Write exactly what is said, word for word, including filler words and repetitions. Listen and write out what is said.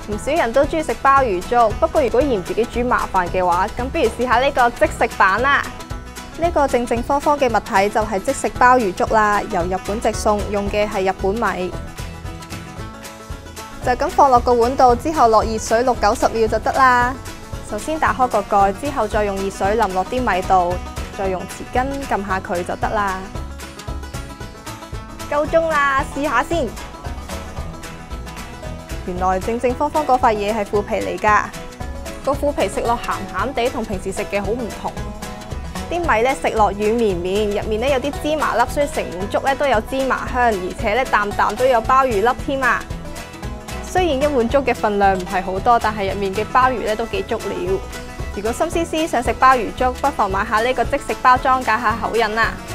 唔少人都中意食鮑魚粥，不過如果嫌自己煮麻煩嘅話，咁不如試下呢個即食版啦。呢個正正方方嘅物體就係即食鮑魚粥啦，由日本直送，用嘅係日本米。就咁放落個碗度，之後落熱水六九十秒就得啦。首先打開個蓋，之後再用熱水淋落啲米度，再用匙羹撳下佢就得啦。夠鐘啦，試下先。原來正正方方嗰塊嘢係腐皮嚟㗎，個腐皮食落鹹鹹地，同平時食嘅好唔同。啲米咧食落軟綿綿，入面咧有啲芝麻粒，所以成碗粥咧都有芝麻香，而且咧啖啖都有鮑魚粒添啊！雖然一碗粥嘅份量唔係好多，但係入面嘅鮑魚咧都幾足料。如果心思思想食鮑魚粥，不妨買下呢個即食包裝解下口癮啦〜